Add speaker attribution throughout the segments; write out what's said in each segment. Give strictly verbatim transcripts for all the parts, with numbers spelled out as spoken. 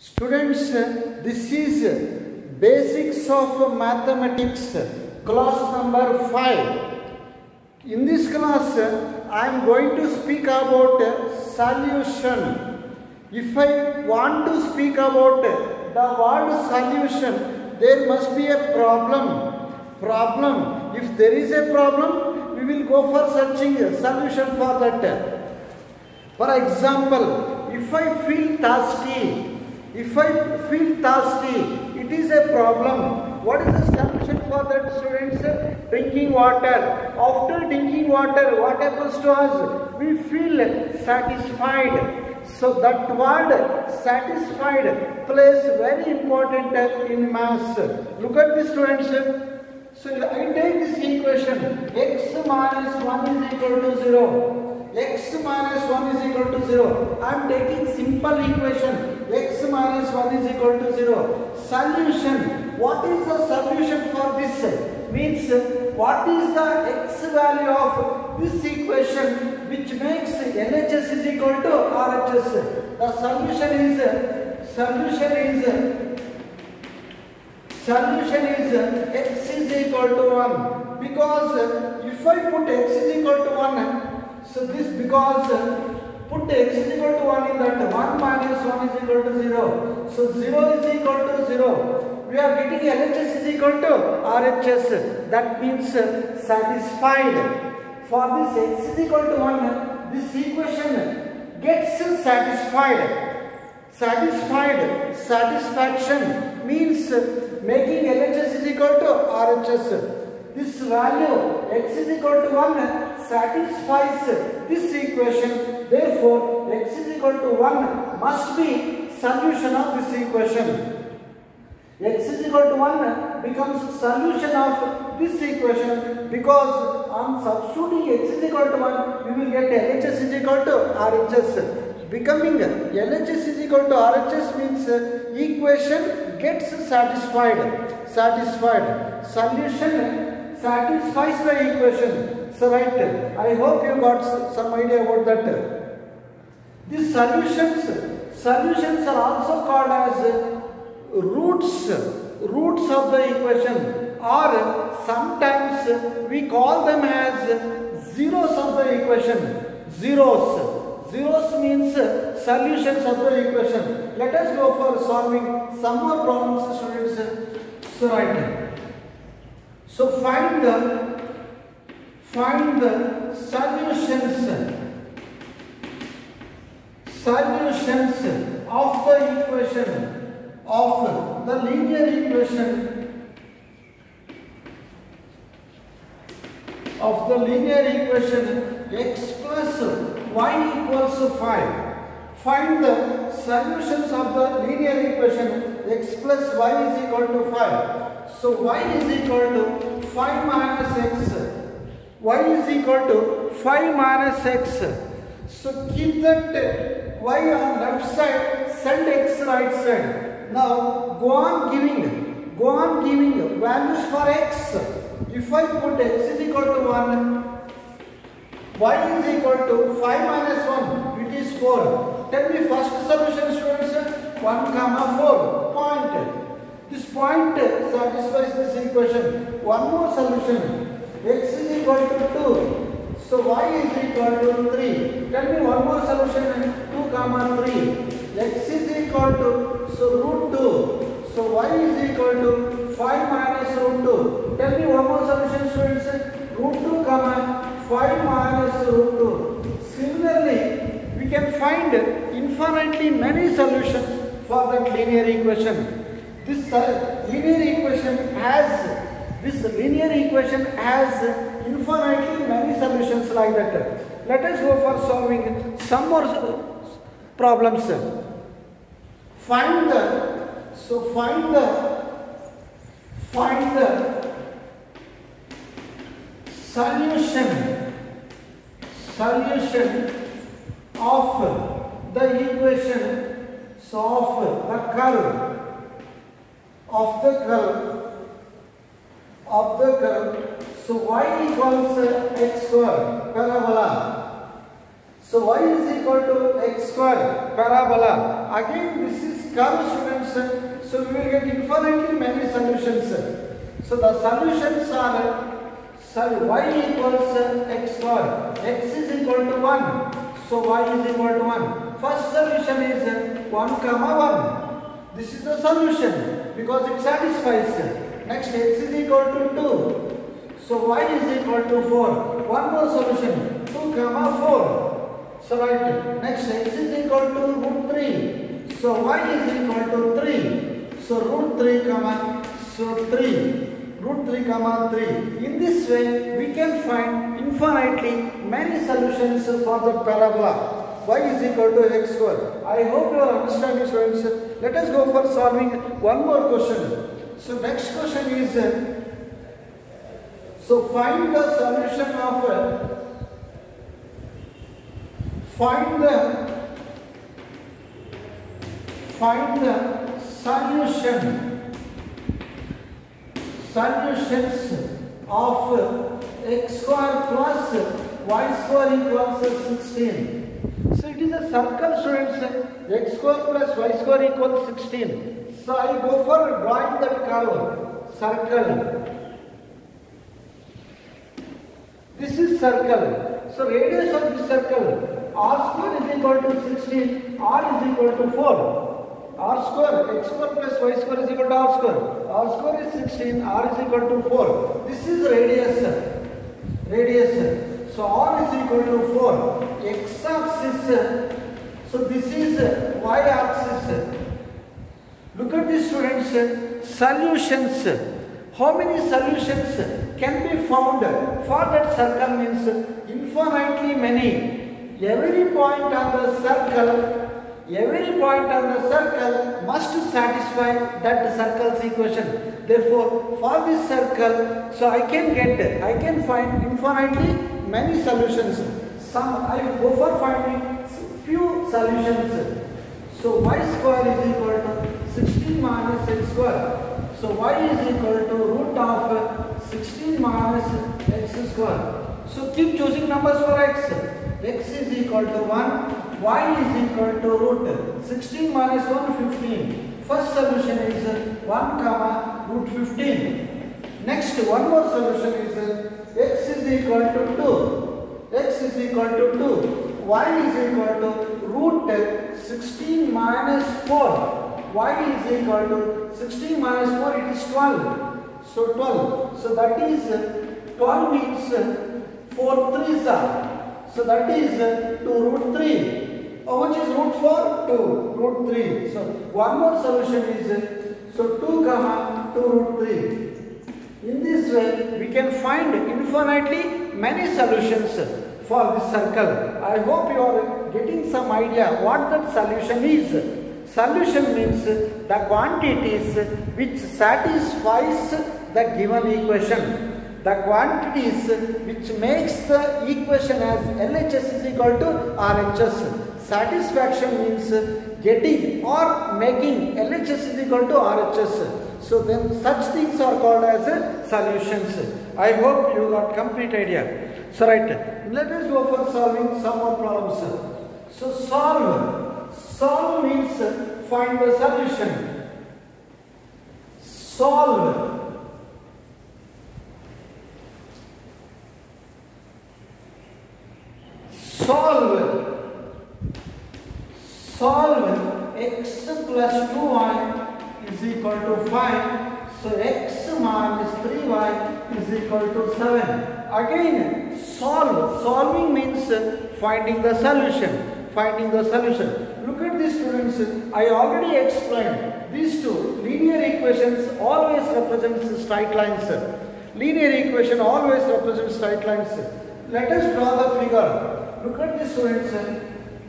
Speaker 1: Students, this is Basics of Mathematics, class number five. In this class, I am going to speak about solution. If I want to speak about the word solution, there must be a problem. Problem. If there is a problem, we will go for searching a solution for that. For example, if I feel thirsty, if I feel thirsty, it is a problem. What is the solution for that, students? Drinking water. After drinking water, what happens to us? We feel satisfied. So that word satisfied plays very important in maths. Look at this, students. So I take this equation, x minus one is equal to zero. X minus one is equal to zero. I am taking simple equation, x minus one is equal to zero. Solution. What is the solution for this? Means what is the x value of this equation which makes L H S is equal to R H S? The solution is, solution is, solution is x is equal to one. Because if I put x is equal to one, so this because put x is equal to one in that, one minus one is equal to zero. So zero is equal to zero. We are getting L H S is equal to R H S. That means satisfied. For this x is equal to one, this equation gets satisfied. Satisfied, satisfaction means making L H S is equal to R H S. This value x is equal to one satisfies this equation. Therefore, x is equal to one must be solution of this equation. X is equal to one becomes solution of this equation because on substituting x is equal to one, we will get L H S is equal to R H S. Becoming L H S is equal to R H S means equation gets satisfied. Satisfied. Solution satisfies the equation. So right, I hope you got some idea about that. These solutions, solutions are also called as roots, roots of the equation, or sometimes we call them as zeros of the equation. Zeros. Zeros means solutions of the equation. Let us go for solving some more problems, students. So right. So find the find the solutions solutions of the equation of the linear equation of the linear equation x plus y equals to five. Find the solutions of the linear equation x plus y is equal to five. So y is equal to five minus x. Y is equal to five minus x. So keep that y on left side, send x right side. Now go on giving, go on giving values for x. If I put x is equal to one, y is equal to five minus one, it is four. Tell me first solution, students. one comma four. Point. This point satisfies this equation. One more solution. X is equal to two. So y is equal to three. Tell me one more solution. two comma three. X is equal to, so root two. So y is equal to five minus root two. Tell me one more solution, students. root two comma five minus root two. Similarly, we can find infinitely many solutions for that linear equation. This uh, linear equation has this linear equation has infinitely many solutions like that. Let us go for solving some more problems. Find the so find the find the solution solution of the equation so of the curve of the curve of the curve. So y equals x square parabola. So y is equal to x square parabola. again this is curve, students. So we will get infinitely many solutions. So the solutions are, so y equals x square, x is equal to one, so y is equal to one. First solution is one comma one. This is the solution because it satisfies. Next, x is equal to two, so y is equal to four. One more solution, two comma four. So right, next x is equal to root three, so y is equal to three. So root three comma, so three. Root three comma three. In this way, we can find infinitely many solutions for the parabola. Y is equal to x square. I hope you are understanding, students. Let us go for solving one more question. So next question is, uh, so find the solution of, uh, find the, find the solution. Solutions of x square plus y square equals sixteen. So it is a circle, students. X square plus y square equals sixteen. So I go for drawing that curve. Circle. This is circle. So radius of this circle, r square is equal to sixteen. R is equal to four. R square, x square plus y square is equal to r square. R square is sixteen, r is equal to four. This is radius. Radius. So r is equal to four. X axis. So this is y axis. Look at this, students. Solutions. How many solutions can be found for that circle? Means infinitely many. Every point on the circle. Every point on the circle must satisfy that circle's equation. Therefore, for this circle, so I can get, I can find infinitely many solutions. Some I will go for finding few solutions. So y square is equal to sixteen minus x square. So y is equal to root of sixteen minus x square. So keep choosing numbers for x. X is equal to one, y is equal to root sixteen minus one, fifteen. First solution is one comma root fifteen. Next, one more solution is x is equal to two. X is equal to two. Y is equal to root sixteen minus four. Y is equal to sixteen minus four, it is twelve. So twelve. So that is twelve means four threes are. So that is two root three. How much is root four? two. Root three. So one more solution is, so two comma two root three. In this way, we can find infinitely many solutions for this circle. I hope you are getting some idea what that solution is. Solution means the quantities which satisfies the given equation. The quantities which makes the equation as L H S is equal to R H S. Satisfaction means getting or making L H S is equal to R H S. So then such things are called as solutions. I hope you got complete idea. So right, let us go for solving some more problems. So solve. Solve means find the solution. Solve. Solve. Solve x plus two y is equal to five. So x minus three y is equal to seven. Again, solve. Solving means finding the solution. Finding the solution. Look at these, students. I already explained these two linear equations always represent straight lines. Linear equation always represents straight lines. Let us draw the figure. Look at this, students.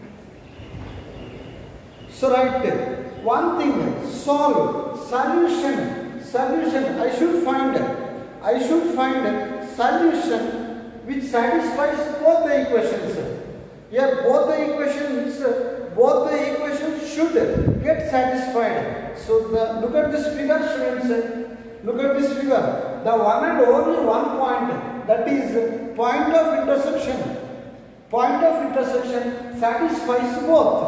Speaker 1: So right, one thing, solve, solution, solution. I should find, I should find solution which satisfies both the equations. Here, both the equations, both the equations should get satisfied. So the look at this figure, students. Look at this figure. The one and only one point, that is point of intersection. Point of intersection satisfies both.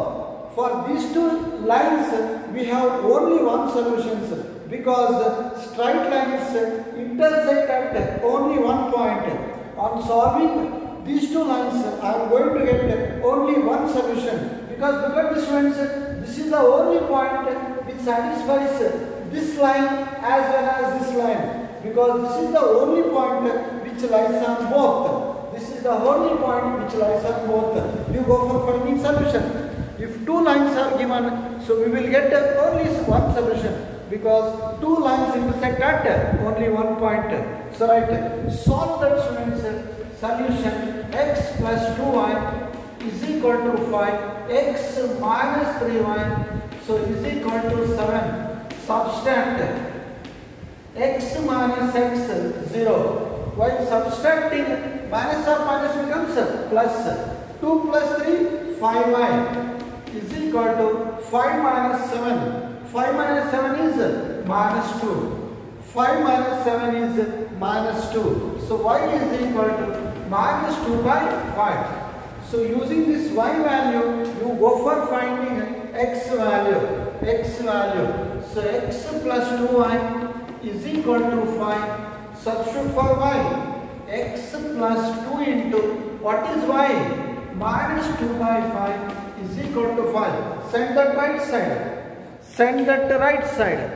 Speaker 1: for these two lines we have only one solution, because straight lines intersect at only one point. On solving these two lines, I am going to get only one solution, because look at this students, this is the only point which satisfies this line as well as this line, because this is the only point which lies on both. This is the only point which lies on both. You go for finding solution. If two lines are given, so we will get only one solution, because two lines intersect at only one point. So right, solve that students. Solution x plus two y is equal to five, x minus three y, so is equal to seven. Subtract x minus x zero. While subtracting, minus or minus becomes plus. two plus three, five y is equal to five minus seven. five minus seven is minus two. five minus seven is minus two. So y is equal to minus two by five. So using this y value, you go for finding x value. X value. So x plus two y is equal to five. Substitute for y. X plus two into what is y? Minus two by five is equal to five. Send that right side. Send that right side.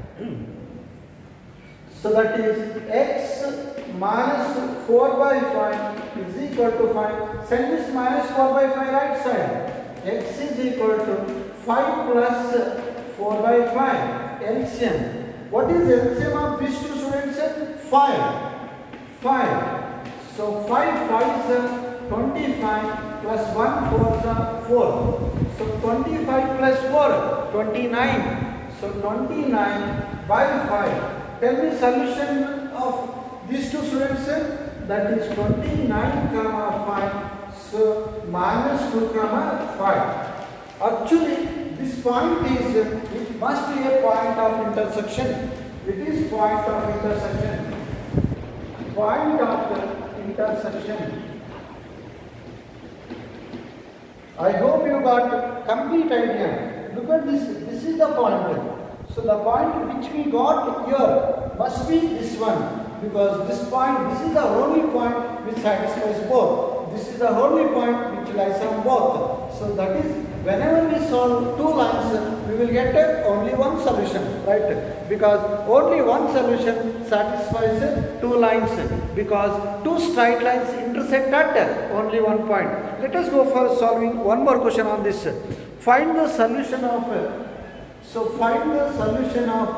Speaker 1: So that is x minus four by five is equal to five. Send this minus four by five right side. X is equal to five plus four by five. L C M. What is L C M of these two students? five. five. So five fives are twenty-five plus one fours are four. So twenty-five plus four, twenty-nine. So twenty-nine by five. Tell me solution of these two students, that is twenty-nine comma five, so minus two comma five. Actually this point is, it must be a point of intersection. It is point of intersection. Point of intersection. I hope you got complete idea. Look at this, this is the point. So the point which we got here must be this one, because this point, this is the only point which satisfies both. This is the only point which lies on both. So that is, whenever we solve two lines, we will get only one solution, right? Because only one solution satisfies two lines, because two straight lines intersect at only one point. Let us go for solving one more question on this. Find the solution of So find the solution of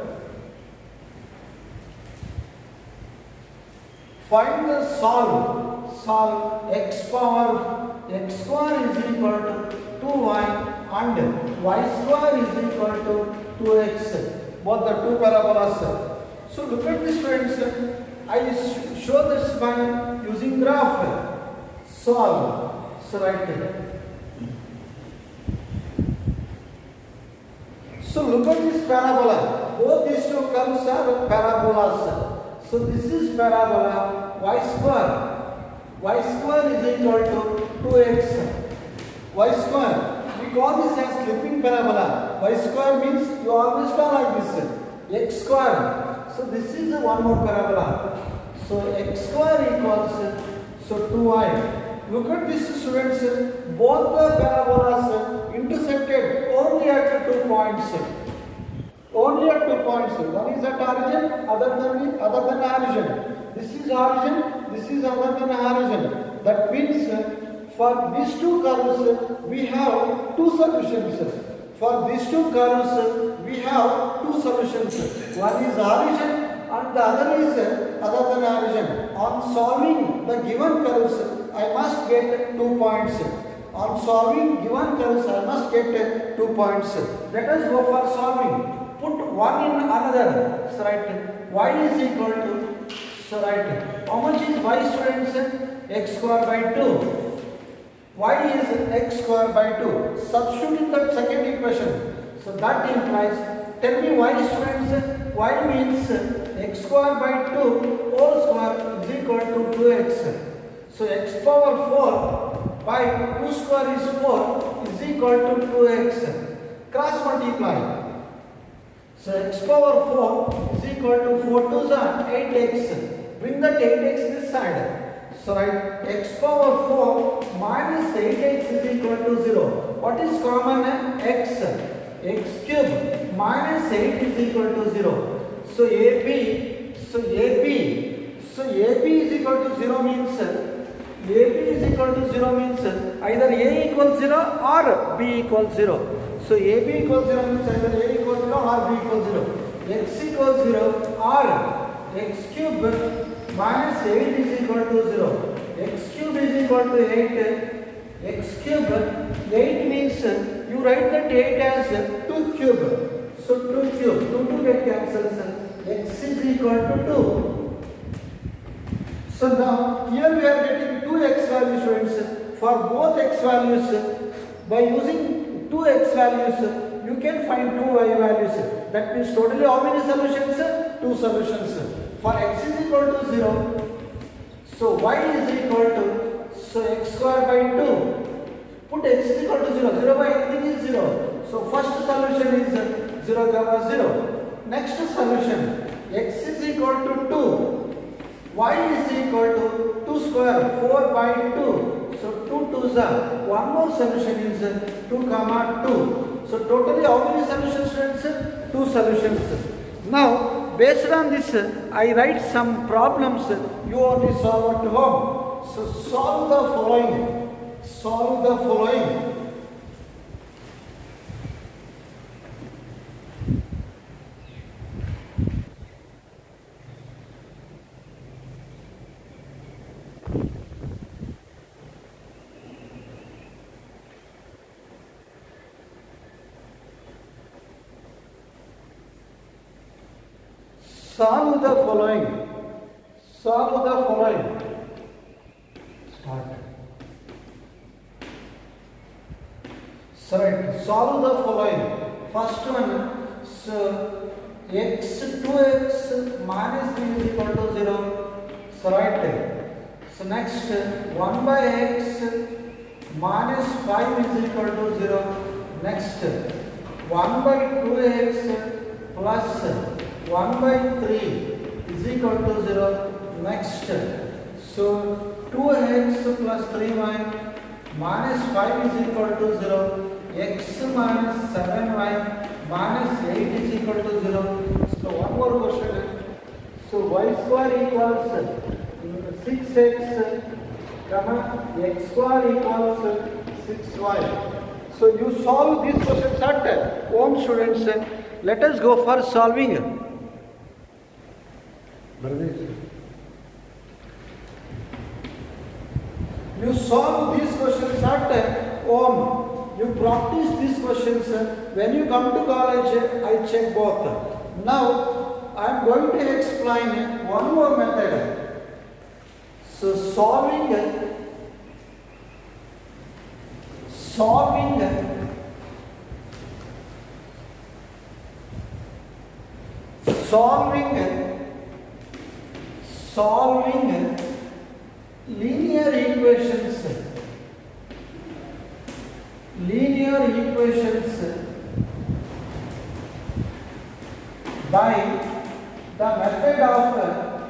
Speaker 1: find the solve solve x power x square is equal to two y and y square is equal to two x, both the two parabolas. So look at this friends, I show this by using graph. Solve. So right here. So look at this parabola. Both these two curves are parabolas. So this is parabola y square. Y square is equal to two x. Y square. We call this as slipping parabola. Y square means you always draw like this. X square. So this is one more parabola. So x square equals so two y. Look at this students. Both the parabolas intersected only at two points. Only at two points. One is at origin, other than other than origin. This is origin, this is other than origin. That means for these two curves we have two solutions. For these two curves we have two solutions. One is origin and the other is other than origin. On solving the given curves, I must get two points. On solving given curves, I must get two points. Let us go for solving. Put one in another. So right, y is equal to, so right, how much is y students? X square by two. Y is x square by two. Substitute in that second equation. So that implies, tell me y students, y means x square by two whole square is equal to two x. So x power four by two square is four is equal to two x. Cross multiply. So x power four is equal to four twos are eight x. Bring that eight x this side. So write x power four minus eight x is equal to zero. What is common? X. X cube minus eight is equal to zero. So A B, so A B, so A B is equal to zero means A B is equal to zero means either A equals zero or B equals zero. So A B equals zero means either A equals zero or B equals zero. X equals zero or x cube minus eight is equal to zero. X cube is equal to eight. X cube, eight means you write that eight as two cube. So two cube, two to get cancels. X is equal to two. So now here we are getting two x values, friends. For both x values, by using two x values, you can find two y values. That means totally how many solutions? Two solutions. For x is equal to zero, so y is equal to, so x square by two. Put x is equal to zero. zero by anything is zero. So first solution is zero comma zero. Next solution, x is equal to two. Y is equal to two square, four by two. So two twos are, one more solution is two comma two. So totally how many solutions, friends? Two solutions. Now based on this, I write some problems. You only solve at home. So solve the following. Solve the following. Solve the following. Solve the following. Start. So right, solve the following. First one, so x two x minus three is equal to zero. So right. So next, one by x minus five is equal to zero. Next, one by two x plus one by three is equal to zero. Next, so two x plus three y minus five is equal to zero. X minus seven y minus eight is equal to zero. So one more question. So y square equals six x comma x square equals six y. So you solve these questions at home, students. Let us go for solving. You solve these questions at home. You practice these questions. When you come to college, I check both. Now, I am going to explain one more method. So, solving, solving, solving, solving linear equations. Linear equations by the method of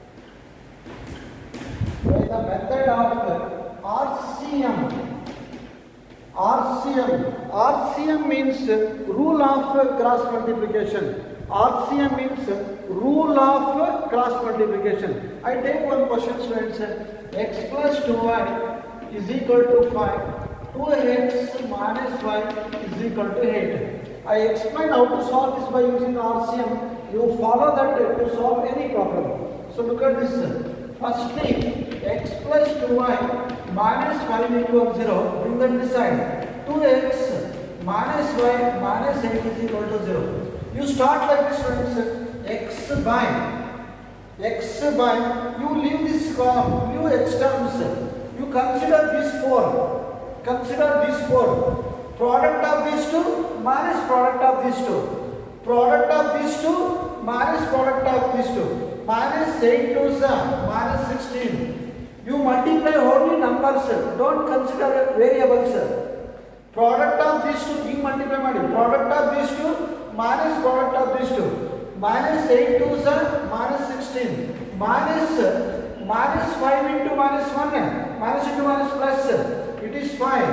Speaker 1: by the method of R C M. R C M. R C M means rule of cross multiplication. R C M means rule of cross multiplication. I take one question, students. X plus two y is equal to five. two x minus y is equal to eight. I explain how to solve this by using R C M. You follow that to solve any problem. So look at this. Firstly, x plus two y minus five equals zero. Bring that this side. two x minus y minus eight is equal to zero. You start like this, friends. X by x by. You leave this column. Leave x terms. You consider these four. Consider these four. Product of these two minus product of these two. Product of these two minus product of these two. Minus eight to minus sixteen. You multiply only numbers. Don't consider variables. Product of these two being multiply ಮಾಡಿ. Product of these two minus product of these two. Minus eight twos are minus sixteen. Minus minus five into minus one. Minus into minus plus. It is five.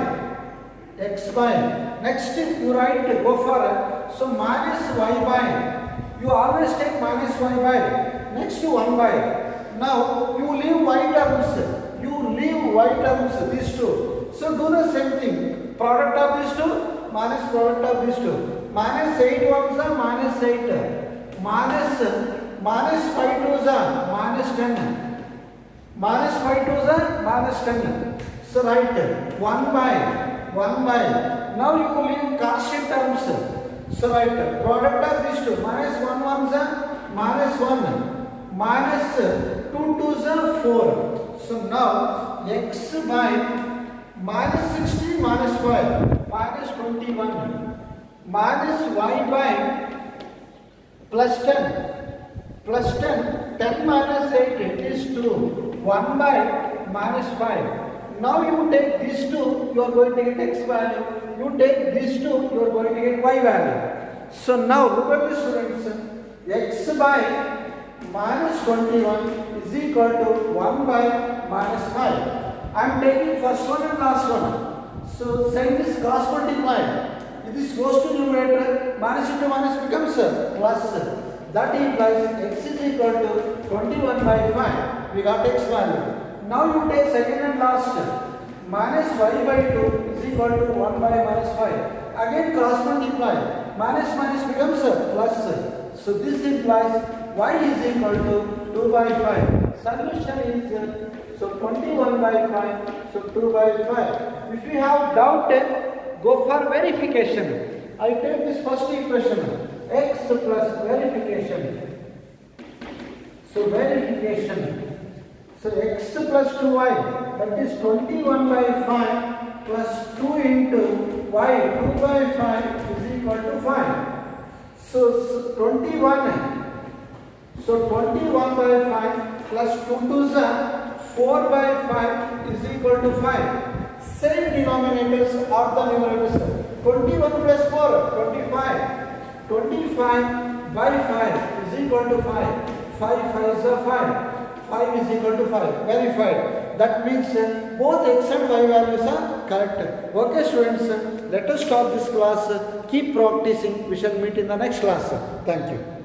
Speaker 1: X by. Next you write go for so minus y by. You always take minus y by. Next to one by. Now you leave y terms. You leave y terms these two. So do the same thing. Product of these two minus product of these two. Minus eight ones are minus eight. Minus minus five twos are minus ten. Minus five twos are minus ten. So write one by one by. Now you leave constant terms. So write product of these two minus one ones are minus one. Minus two twos are four. So now x by minus sixteen minus five minus twenty-one minus y by plus ten plus ten ten minus eight is two one by minus five. Now you take these two, you are going to get x value. You take these two, you are going to get y value. So now look at this students. X by minus twenty-one is equal to one by minus five. I am taking first one and last one. So saying this cross multiply. If this goes to numerator, minus into minus becomes plus. That implies x is equal to twenty-one by five. We got x value. Now you take second and last. Minus y by two is equal to one by minus five. Again cross multiply. Minus minus becomes plus. So this implies y is equal to two by five. Solution is so twenty-one by five. So two by five. If you have doubt, go for verification. I take this first equation. X plus verification. So verification. So x plus two y, that is twenty-one by five plus two into y, two by five is equal to five. So, so twenty-one, so twenty-one by five plus two twos are four by five is equal to five. Same denominators or the numerators. twenty-one plus four, twenty-five. twenty-five by five is equal to five. five fives are five. five is equal to five. Verified. That means uh, both x and y values are correct. Okay students, uh, let us stop this class. Uh, keep practicing. We shall meet in the next class. Thank you.